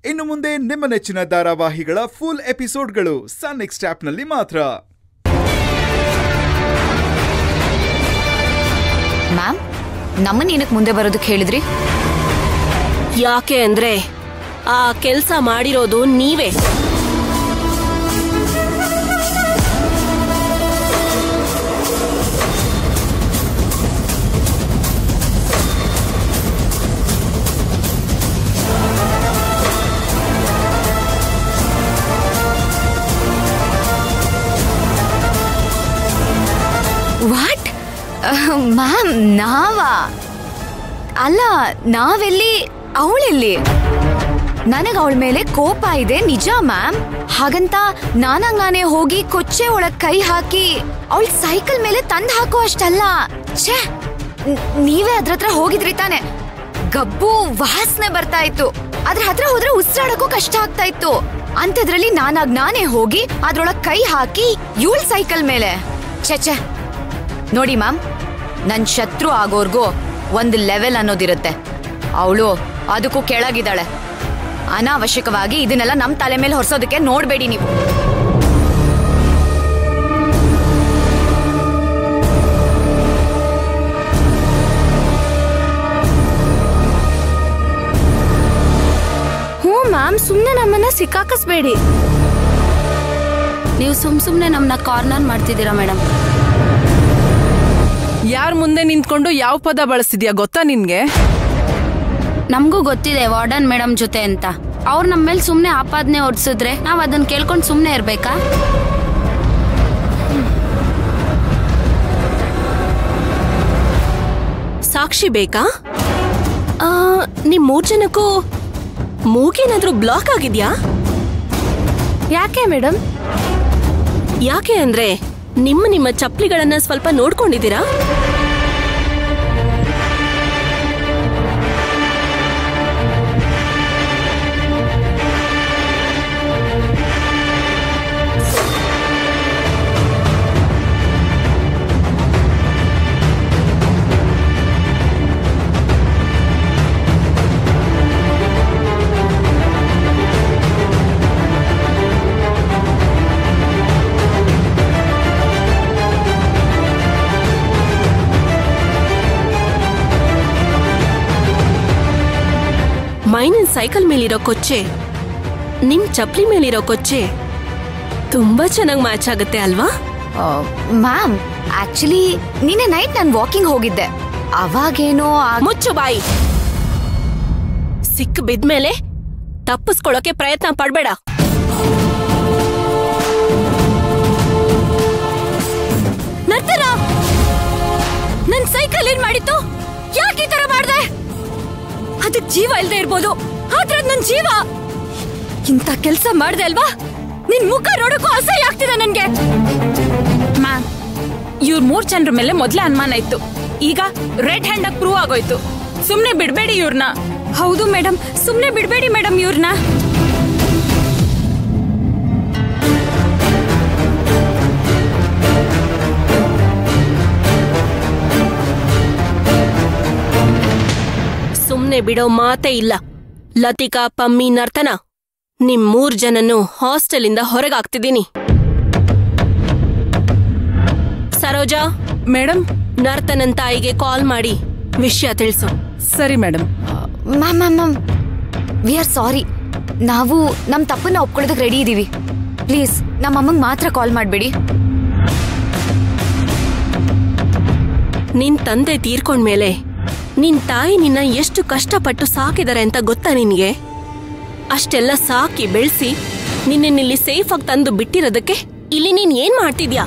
ಇನ್ನು ಮುಂದೆ ನಿಮ್ಮ ನೆಚ್ಚಿನ ಧಾರಾವಾಹಿಗಳ ಫುಲ್ ಎಪಿಸೋಡ್ಗಳು ಸನ್ ನೆಕ್ಸ್ಟ್ ಆಪ್ನಲ್ಲಿ ಮಾತ್ರ. ಮ್ಯಾಮ್, ನಮ್ಮನ್ನ ಏನಕ್ಕೆ ಮುಂದೆ ಬರೋದಕ್ಕೆ ಹೇಳಿದ್ರಿ? ಯಾಕೆ ಅಂದ್ರೆ ಆ ಕೆಲಸ ಮಾಡಿರೋದು ನೀವೇ. What ma'am? ನಾವಾ? ಅಲ್ಲ, ನಾವೆಲ್ಲಿ, ಅವಳೆಲ್ಲಿ? ನನಗೆ ಅವಳ ಮೇಲೆ ಕೋಪ ಇದೆ ನಿಜ ಮ್ಯಾಮ್. ಹಾಗಂತ ನಾನೇ ಹೋಗಿ ಕೊಚ್ಚೆ ಒಳಗ್ ಕೈ ಹಾಕಿ ಅವಳ ಸೈಕಲ್ ಮೇಲೆ ತಂದು ಹಾಕೋ ಅಷ್ಟಲ್ಲ. ಛೇ, ನೀವೇ ಅದ್ರ ಹತ್ರ ಹೋಗಿದ್ರಿ ತಾನೆ? ಗಬ್ಬು ವಾಸನೆ ಬರ್ತಾ ಇತ್ತು. ಅದ್ರ ಹತ್ರ ಹೋದ್ರೆ ಉಸಿರಾಡಕ್ಕೂ ಕಷ್ಟ ಆಗ್ತಾ ಇತ್ತು. ಅಂಥದ್ರಲ್ಲಿ ನಾನೇ ಹೋಗಿ ಅದ್ರೊಳಗ್ ಕೈ ಹಾಕಿ ಇವಳ ಸೈಕಲ್ ಮೇಲೆ. ಛೆ, ನೋಡಿ ಮ್ಯಾಮ್, ನನ್ ಶತ್ರು ಆಗೋರ್ಗೂ ಒಂದು ಲೆವೆಲ್ ಅನ್ನೋದಿರುತ್ತೆ. ಅವಳು ಅದಕ್ಕೂ ಕೆಳಗಿದ್ದಾಳೆ. ಅನಾವಶ್ಯಕವಾಗಿ ಇದನ್ನೆಲ್ಲ ನಮ್ ತಲೆ ಮೇಲೆ ಹೊರಿಸೋದಕ್ಕೆ ನೋಡ್ಬೇಡಿ ನೀವು. ಹ್ಞೂ ಮ್ಯಾಮ್, ಸುಮ್ನೆ ನಮ್ಮನ್ನ ಸಿಕ್ಕಾಕಿಸ್ಬೇಡಿ. ನೀವು ಸುಮ್ನೆ ನಮ್ಮನ್ನ ಕಾರ್ನರ್ ಮಾಡ್ತಿದ್ದೀರಾ ಮೇಡಮ್. ಯಾರ ಮುಂದೆ ನಿಂತ್ಕೊಂಡು ಯಾವ ಪದ ಬಳಸ್ತಿದ್ಯಾ ಗೊತ್ತಾ ನಿನ್ಗೆ? ನಮಗೂ ಗೊತ್ತಿದೆ ವಾರ್ಡನ್ ಮೇಡಮ್ ಜೊತೆ ಅಂತ. ಅವ್ರು ನಮ್ಮ ಮೇಲೆ ಸುಮ್ನೆ ಆಪಾದನೆ ಹೊಡ್ಸಿದ್ರೆ ನಾವ್ ಅದನ್ನ ಕೇಳ್ಕೊಂಡು ಸುಮ್ನೆ ಇರ್ಬೇಕಾ? ಸಾಕ್ಷಿ ಬೇಕಾ? ನಿಮ್ 3 ಜನಕ್ಕೂ ಮೂಗೇನಾದ್ರೂ ಬ್ಲಾಕ್ ಆಗಿದ್ಯಾ? ಯಾಕೆ ಮೇಡಮ್? ಯಾಕೆ ಅಂದ್ರೆ ನಿಮ್ಮ ಚಪ್ಪಲಿಗಳನ್ನ ಸ್ವಲ್ಪ ನೋಡ್ಕೊಂಡಿದ್ದೀರಾ? ಮೈನನ್ ಸೈಕಲ್ ಮೇಲಿರೋ ಕೊಚ್ಚೆ ನಿಮ್ ಚಪ್ಪಲಿ ಮೇಲಿರೋ ಕೊಚ್ಚೆ ತುಂಬಾ ಚೆನ್ನಾಗಿ ಮ್ಯಾಚ್ ಆಗುತ್ತೆ ಅಲ್ವಾ? ಮ್ಯಾಮ್, ಆಕ್ಚುಲಿ ನಿನ್ನೆ ನೈಟ್ ನಾನು ವಾಕಿಂಗ್ ಹೋಗಿದ್ದೆ. ಅವಾಗೇನೋ ಮುಚ್ಚು ಬಾಯಿ. ಸಿಕ್ಕ ಬಿದ್ಮೇಲೆ ತಪ್ಪಿಸ್ಕೊಳ್ಳೋಕೆ ಪ್ರಯತ್ನ ಪಡ್ಬೇಡ. ನರ್ತರ, ನನ್ ಸೈಕಲ್ ಏನ್ ಮಾಡಿತ್ತು? ಯಾಕೆ ಈ ತರ ಮಾಡ್ದೆ? ಅದಕ್ ಜೀವ ಇಲ್ದೇ ಇರ್ಬೋದು, ಆದ್ರೆ ನನ್ ಜೀವ. ಇಂಥ ಕೆಲ್ಸ ಮಾಡ್ದೆ ಅಲ್ವಾ? ನಿನ್ ಮುಖ ನೋಡಕ್ಕೂ ಅಸಹ್ಯ ಆಗ್ತಿದೆ ನನ್ಗೆ. ಮ್ಯಾಮ್, ಇವ್ರ 3 ಜನರ ಮೇಲೆ ಮೊದ್ಲೇ ಅನುಮಾನ ಇತ್ತು. ಈಗ ರೆಡ್ ಹ್ಯಾಂಡ್ ಆಗಿ ಪ್ರೂವ್ ಆಗೋಯ್ತು. ಸುಮ್ನೆ ಬಿಡ್ಬೇಡಿ ಇವ್ರನ್ನ. ಹೌದು ಮೇಡಮ್, ಸುಮ್ನೆ ಬಿಡ್ಬೇಡಿ ಮೇಡಮ್ ಇವ್ರನ್ನ. ಸುಮ್ನೆ ಬಿಡೋ ಮಾತೇ ಇಲ್ಲ. ಲತಿಕಾ, ಪಮ್ಮಿ, ನರ್ತನ, ನಿಮ್ 3 ಜನನ್ನು ಹಾಸ್ಟೆಲಿಂದ ಹೊರಗಾಗ್ತಿದ್ದೀನಿ. ಸರೋಜಾ ಮೇಡಮ್, ನರ್ತನನ್ ತಾಯಿಗೆ ಕಾಲ್ ಮಾಡಿ ವಿಷಯ ತಿಳಿಸು. ಸರಿ madam. Ma'am, we are sorry. ನಾವು ನಮ್ ತಪ್ಪನ್ನ ಒಪ್ಕೊಳ್ಳೋದಕ್ಕೆ ರೆಡಿ ಇದೀವಿ. ಪ್ಲೀಸ್ ನಮ್ಮ ಅಮ್ಮಂಗ್ ಮಾತ್ರ ಕಾಲ್ ಮಾಡ್ಬೇಡಿ. ನಿನ್ ತಂದೆ ತೀರ್ಕೊಂಡ್ಮೇಲೆ ನಿನ್ ತಾಯಿ ನಿನ್ನ ಎಷ್ಟು ಕಷ್ಟಪಟ್ಟು ಸಾಕಿದಾರೆ ಅಂತ ಗೊತ್ತಾ ನಿನ್ಗೆ? ಅಷ್ಟೆಲ್ಲ ಸಾಕಿ ಬೆಳೆಸಿ ನಿನ್ನಿಲ್ಲಿ ಸೇಫ್ ಆಗಿ ತಂದು ಬಿಟ್ಟಿರೋದಕ್ಕೆ ಇಲ್ಲಿ ನೀನ್ ಏನ್ ಮಾಡ್ತಿದ್ಯಾ?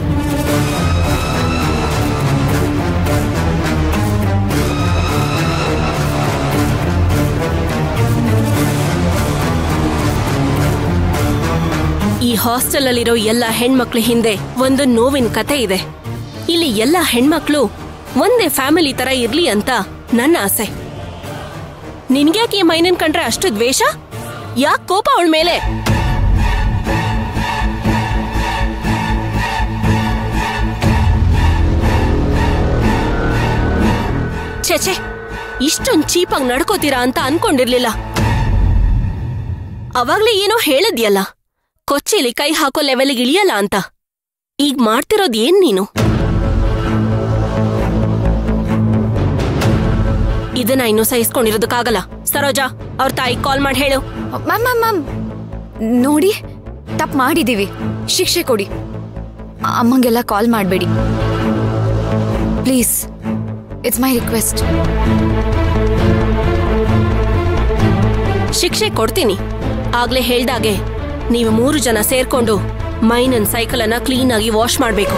ಈ ಹಾಸ್ಟೆಲ್ ಅಲ್ಲಿರೋ ಎಲ್ಲ ಹೆಣ್ಮಕ್ಳ ಹಿಂದೆ ಒಂದು ನೋವಿನ ಕತೆ ಇದೆ. ಇಲ್ಲಿ ಎಲ್ಲ ಹೆಣ್ಮಕ್ಳು ಒಂದೇ ಫ್ಯಾಮಿಲಿ ತರ ಇರ್ಲಿ ಅಂತ ನನ್ನ ಆಸೆ. ನಿನ್ಗ್ಯಾಕೆ ಈ ಮೈನನ್ ಕಂಡ್ರೆ ಅಷ್ಟು ದ್ವೇಷ? ಯಾಕೆ ಕೋಪ ಅವಳ ಮೇಲೆ? ಛೆ, ಇಷ್ಟೊಂದು ಚೀಪಾಗಿ ನಡ್ಕೋತೀರಾ ಅಂತ ಅನ್ಕೊಂಡಿರ್ಲಿಲ್ಲ. ಅವಾಗ್ಲೇ ಏನೋ ಹೇಳಿದ್ಯಲ್ಲ, ಕೊಚ್ಚಿಲಿ ಕೈ ಹಾಕೋ ಲೆವೆಲ್ಗೆ ಇಳಿಯಲ್ಲ ಅಂತ. ಈಗ ಮಾಡ್ತಿರೋದ್ ಏನ್ ನೀನು? ಇದನ್ನ ಇನ್ನು ಸಹಿಸ್ಕೊಂಡಿರೋದಕ್ಕಾಗಲ್ಲ. ಸರೋಜಾ, ಅವ್ರ ತಾಯಿ ಕಾಲ್ ಮಾಡಿ ಹೇಳು. ಮ್ಯಾಮ್ ನೋಡಿ, ತಪ್ಪು ಮಾಡಿದೀವಿ, ಶಿಕ್ಷೆ ಕೊಡಿ. ಅಮ್ಮಂಗೆಲ್ಲ ಕಾಲ್ ಮಾಡಬೇಡಿ ಪ್ಲೀಸ್. It's my request. ಶಿಕ್ಷೆ ಕೊಡ್ತೀನಿ. ಆಗ್ಲೇ ಹೇಳ್ದಾಗೆ ನೀವು 3 ಜನ ಸೇರ್ಕೊಂಡು ಮೈನನ್ ಸೈಕಲ್ ಅನ್ನ ಕ್ಲೀನ್ ಆಗಿ ವಾಶ್ ಮಾಡ್ಬೇಕು.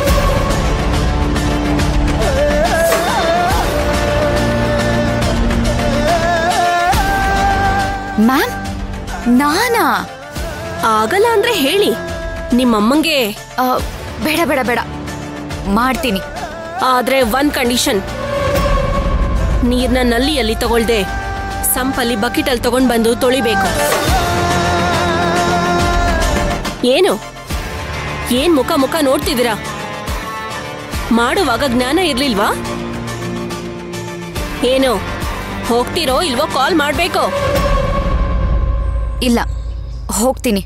ಮ್ಯಾಮ್, ನಾನಾ? ಆಗಲ್ಲ ಅಂದ್ರೆ ಹೇಳಿ, ನಿಮ್ಮಮ್ಮಂಗೆ. ಬೇಡ ಬೇಡ ಬೇಡ, ಮಾಡ್ತೀನಿ. ಆದ್ರೆ ಒಂದ್ ಕಂಡೀಷನ್, ನೀರ್ನ ನಲ್ಲಿಯಲ್ಲಿ ತಗೊಳ್ದೆ ಸಂಪಲ್ಲಿ ಬಕೆಟಲ್ಲಿ ತಗೊಂಡ್ ಬಂದು ತೊಳಿಬೇಕು. ಏನು ಏನ್ ಮುಖ ಮುಖ ನೋಡ್ತಿದ್ದೀರಾ? ಮಾಡುವಾಗ ಜ್ಞಾನ ಇರ್ಲಿಲ್ವಾ? ಏನು ಹೋಗ್ತಿರೋ ಇಲ್ವೋ ಕಾಲ್ ಮಾಡ್ಬೇಕು? ಇಲ್ಲ, ಹೋಗ್ತೀನಿ.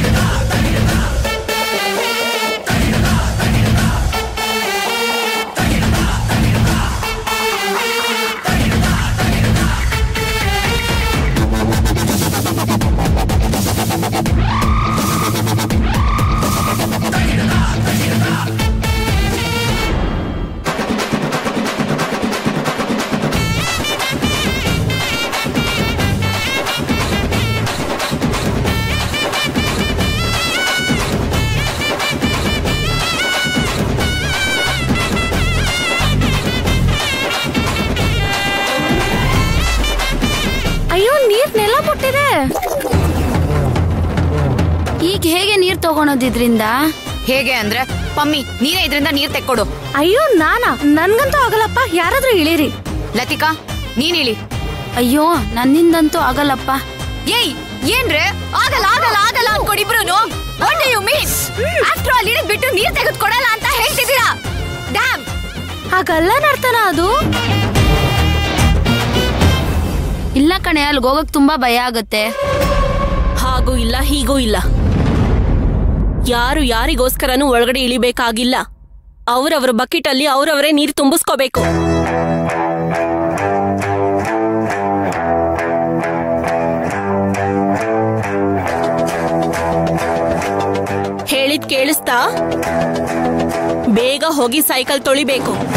ಈಗ ಹೇಗೆ ನೀರ್ ತಗೊಳೋದಿದ್ರಿಂದ? ಹೇಗೆ ಅಂದ್ರೆ, ಪಮ್ಮಿ ನೀನೇ ಇದ್ರಿಂದ ನೀರ್ ತೆಕ್ಕೊಡು. ಅಯ್ಯೋ ನಾನಾ? ನನ್ಗಂತೂ ಆಗಲ್ಲಪ್ಪ, ಯಾರಾದ್ರೂ ಇಳೀರಿ. ಲತಿಕಾ, ನೀನ್ ಇಳಿ. ಅಯ್ಯೋ ನನ್ನಿಂದಂತೂ ಆಗಲ್ಲಪ್ಪ. ಏಯ್, ಏನ್ರೆ ಆಗಲ್ಲ ಆಗಲ್ಲ ಆಗಲ್ಲ ಅನ್ಕೊಡಿಬ್ರು. What do you mean? After all ಇಳಿದ್ ಬಿಟ್ಟು ನೀರ್ ತೆಗೆದು ಕೊಡಲ್ಲ ಅಂತ ಹೇಳ್ತಿದ್ದೀರಾ? ಡ್ಯಾಮ್, ಹಾಗಲ್ಲ ನರ್ತನ ಅದು. ಇಲ್ಲ ಕಣೆ, ಅಲ್ಲಿಗೆ ಹೋಗಕ್ ತುಂಬಾ ಭಯ ಆಗತ್ತೆ. ಹಾಗೂ ಇಲ್ಲ ಹೀಗೂ ಇಲ್ಲ. ಯಾರು ಯಾರಿಗೋಸ್ಕರನೂ ಒಳಗಡೆ ಇಳಿಬೇಕಾಗಿಲ್ಲ. ಅವರವರ ಬಕೆಟ್ ಅಲ್ಲಿ ಅವರವರೇ ನೀರು ತುಂಬಿಸ್ಕೋಬೇಕು. ಹೇಳಿದ್ ಕೇಳಿಸ್ತಾ? ಬೇಗ ಹೋಗಿ ಸೈಕಲ್ ತೊಳಿಬೇಕು.